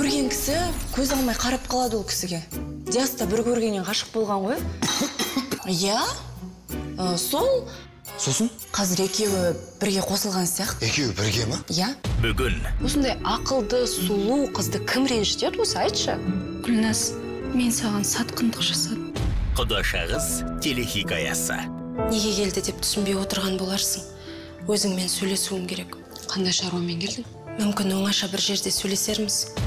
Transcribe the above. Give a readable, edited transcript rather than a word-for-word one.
көрген кісі көз алмай қарап қалады ол кісіге. Диаста бір көргеннен ғашық болған ғой. Иә? Сол? Сосын? Қазір екеуі бірге қосылған сияқты. Екеуі бірге ма? Иә. Бүгін. Осындай ақылды, сұлу қызды кім ренжітеді осы, айтшы? Гүлназ, мен саған сатқындық жасадым. Құдашағыз телехикаясы. Неге келді деп түсінбей отырған боларсың. Өзіңмен сөйлесуім керек. Қандай шаруамен келдің? Мүмкін оңаша бір жерде сөйлесерміз.